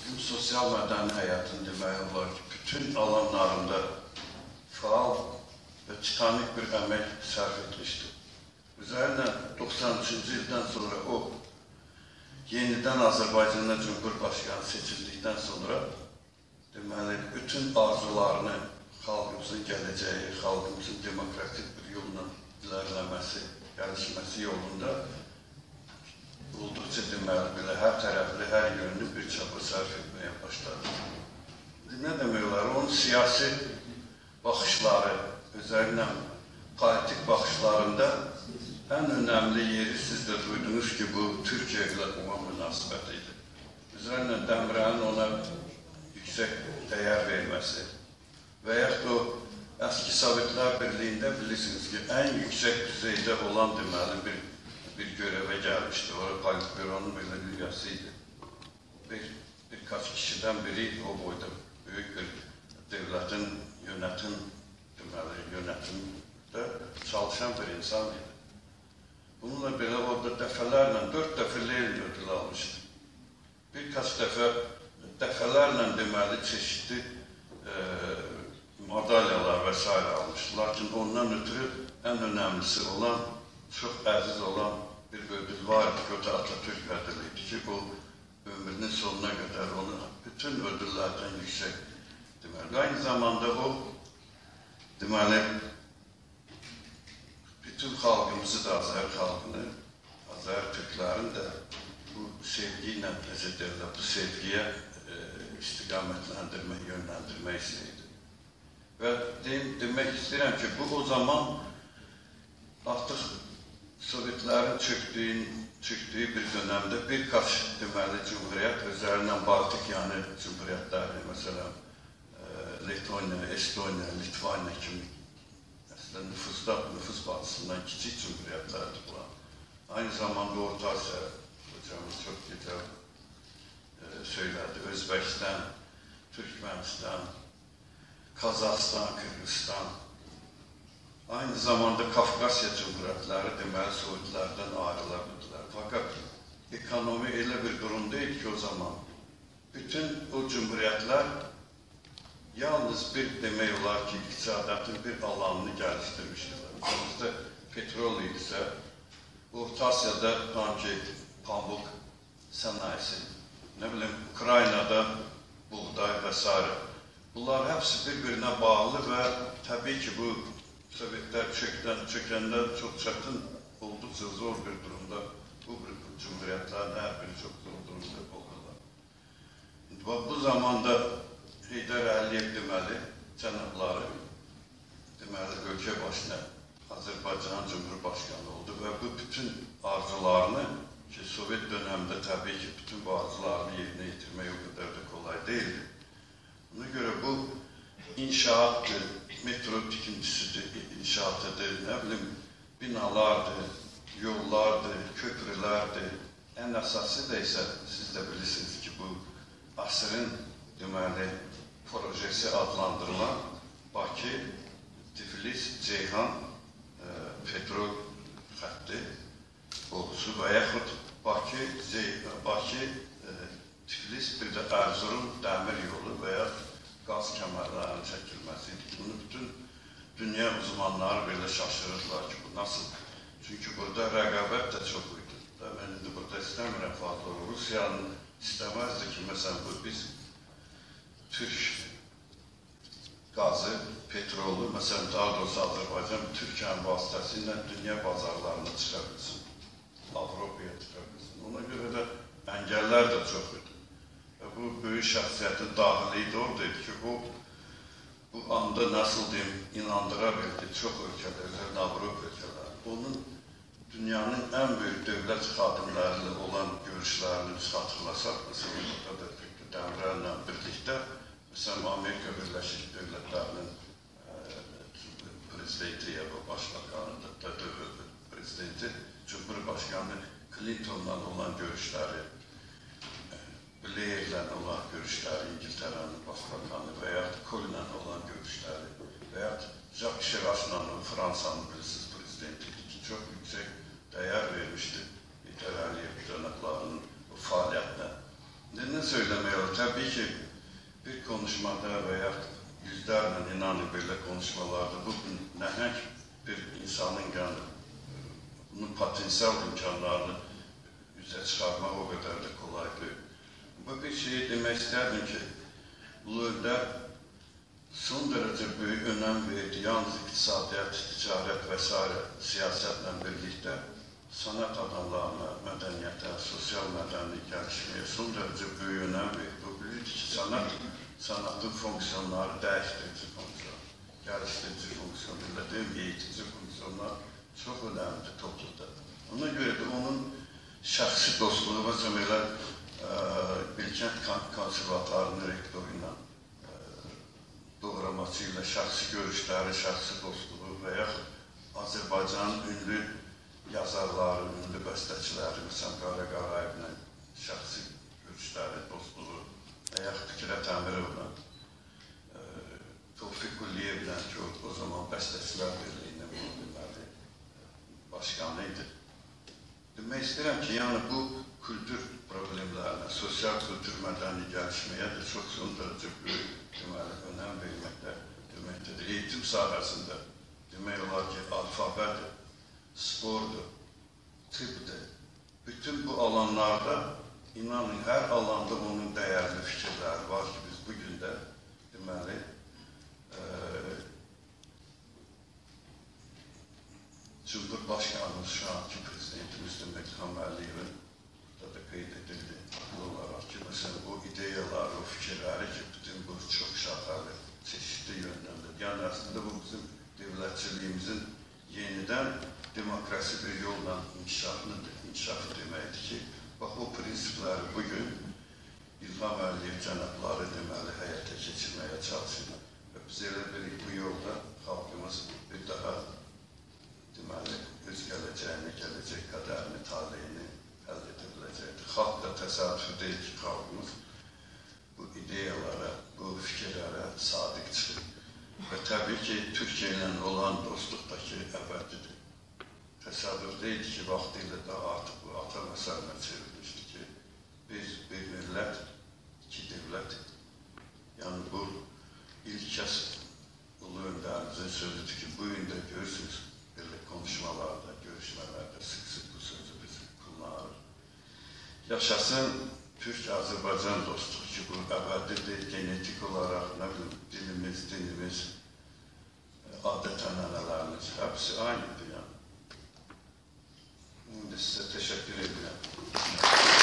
Sosial mədəni həyatın demək olar ki, bütün alanlarında faal və titanik bir əmək sərf etmişdir. Üzərinə 93-cü ildən sonra o, yenidən Azərbaycana Cumhurbaşkanı seçildikdən sonra deməli, bütün arzularını xalqımızın gələcəyi, xalqımızın demokratik bir yolla ilerləməsi, gəlişməsi yolunda olduqca deməli, belə hər tərəfli, hər yönlü bir çaba sərf etməyə başladı. Nə demək olar, onun siyasi baxışları, özərinə politik baxışlarında ən önəmli yeri siz də duydunuz ki, bu Türkiyə ilə olan münasibəti idi. Üzərinə Dəmirəlin ona yüksək dəyər verməsi və yaxud o əski Sovetlər Birliyində bilirsiniz ki, ən yüksək düzeydə olan deməli bir görevə gəlmişdi. Orada Politbüronun belə üyəsi idi. Birkaç kişiden biri o boyda büyük bir devletin yönetimde çalışan bir insan idi. Bununla belə orada dəfələrlə, 4 dəfə Lenin ödülü almışdı. Birkaç dəfələrlə deməli çeşitli madalyalar və s. almışdı. Lakin ondan ötürü ən önemlisi olan, çok əziz olan bir ödül vardı ki, o da Atatürk ödülüydü ki, bu ömrünün sonuna kadar onu bütün ödüllerden yüksek deməli. Aynı zamanda o deməli bütün halkımızı da Azər xalqını, Azər Türklərin də bu sevgiyle nezederler, bu sevgiye istiqamətləndirmək, yönləndirmək istəyirdi. Və demək istəyirəm ki, bu o zaman artıq Sovetlərin çöktüğü bir dönemde birkaç deməli cumhuriyet, özlərindən Baltik yani cumhuriyetləri, mesela Letonya, Estonya, Litvanya kimi aslında nüfus bazısından kiçik cumhuriyetlerdir bunlar. Aynı zamanda Orta Asya, hocamız çok güzel söyledi, Özbekistan, Türkmenistan, Kazakistan, Kırgızistan, aynı zamanda Kafkasya Cumhuriyetleri deməli Sovetlərdən ayrılabildiler. Fakat ekonomi elə bir durumdaydı ki o zaman bütün o cumhuriyetler yalnız bir demək olar ki iqtisadiyyatın bir alanını geliştirmiştiler. Bizdə petrol idisə, Orta Asya'da pamuk sənayesi, ne bileyim Ukrayna'da buğday vesaire. Bunlar hepsi birbirine bağlı ve tabii ki bu Sovetler çökenden çok çetin, oldukça zor bir durumda bu cumhuriyetlerin her biri çok zor durumda oldular. Bu zamanda Heydər Əliyev deməli cənabları deməli ölkə başına Azərbaycan Cumhurbaşkanı oldu ve bu bütün arzularını ki Sovet döneminde tabii ki bütün bu arzularını yerine getirmek o kadar da kolay değildi. Buna göre bu inşaattır, metro tikintisidir, inşaatıdır, ne bileyim binalardır, yollardır, köprülerdir. En əsası da ise siz de bilirsiniz ki bu asrın deməli projesi adlandırılan Bakı, Tiflis, Ceyhan petrol xətti borusu və yaxud Bakı, Tiflis bir de Erzurum dəmir yolu veya gaz kəmərlərinin çəkilməsidir. Bunu bütün dünya uzmanları belə şaşırırlar ki, bu nasıl? Çünkü burada rəqabət də çox idi. Ben indi burada istəmirəm fazla. Rusiyanın istəməzdi ki, mesela biz Türk gazı, petrolü, mesela daha doğrusu Azərbaycan Türkiye'nin vasıtasıyla dünya bazarlarına çıkabilsin. Avrupa'ya çıkabilsin. Ona göre de engeller de çok idi. Bu büyük şahsiyetin dahiliydi oradaydı ki bu anda nasıl diyeyim inandırabildi çok ülkeler, özellikle Avrupa ülkeler. Onun dünyanın en büyük devlet kadınlarıyla olan görüşlerini biz hatırlasak, mesela Demirel'le birlikte, mesela Amerika Birleşik Devletleri'nin prezidenti ya da başbakanı da prezidenti, Cumhurbaşkanı Clinton'la olan görüşleri, Blair'le olan görüşleri, İngiltere'nin başbakanı veya Kohl'le olan görüşleri veya Jacques Chirac'la Fransa'nın prezidenti ki çok yüksek değer vermişti. Heydər Əliyev cənablarının bu faaliyetine. Ne söylemek olur. Tabii ki bir konuşmada veya yüzlerle inanın böyle konuşmalarda bu nəhəng bir insanın yani bunun potansiyel imkanlarını yüze çıkarmak o kadar da kolay değil. Bu bir şeyi demek isterdim ki Ulu Önder son derece büyük önem verdi. Yalnız iktisadiyat, ticaret vesaire siyasetle birlikte sanat adamlarına, medeniyete, sosyal medeniyet gelişmeye son derece büyük önem verdi. Bu bilirdi ki sanatın fonksiyonları değiştirici fonksiyon, geliştirici fonksiyon, eğitici fonksiyonlar çok önemli toplumda. Ona göre de onun şahsi dostluğu mesela Bilkent Konservatuarının rektörüyle doğramasıyla şahsi görüşleri, şahsi dostluğu veya Azerbaycan'ın ünlü yazarları, ünlü bestecileri, mesela Qara Qarayevlə şahsi görüşləri, dostluğu veya Fikrət Əmirovla, Tofiq Quliyevlə ki, o zaman Besteciler Birliği'nin başkanıydı. Demek istedim ki, yani bu kültür problemlerine, sosyal kültür medeni gelişmeye de çok son derece büyük önem vermektedir. Eğitim sahasında demek olar ki alfabedir, spordur, tıbdır. Bütün bu alanlarda inanın her alanda onun değerli fikirleri var ki biz bugün de demeli Cumhurbaşkanımız şu anki prezidentimiz İlham Əliyevin burada da qeyd edildi olarak ki mesela bu ideyalar, o fikirleri ki bütün bu çok şahalı, çeşitli yönlerdir. Yani aslında bu bizim devletçiliğimizin yeniden demokrasi bir yolla inkişafı deməkdir ki, bak o prinsipleri bugün İlham Əliyev cənabları deməli həyata keçirmeye çalışır. Ve biz elə birik bu yolda halkımız bir daha deməli öz gələcəyini, gələcək qədərini, taleyini əldə edebiləcəkdir. Xalq da təsadüfi deyil ki, xalqımız bu ideyalara, bu fikirlərə sadiq çıxır. Və təbii ki, Türkiye ilə olan dostluqdakı əbədidir. Təsadüf deyil ki, vaxtilə daha artıq bu ata məsəlinə çevrilmişdir ki, biz bir millət, iki devlet. Yani bu ilk kez Ulu Önderimizin sözüdür ki, bu gün de görürsünüz böyle konuşmalarda, görüşmelerde sık sık bu sözü biz kullanır. Yaşasın Türk-Azerbaycan dostluğu ki, bu əbədidir, genetik olarak ne bileyim, dilimiz, dinimiz, adet-ənənələrimiz hepsi aynıdır yani. Şimdi size teşekkür ederim.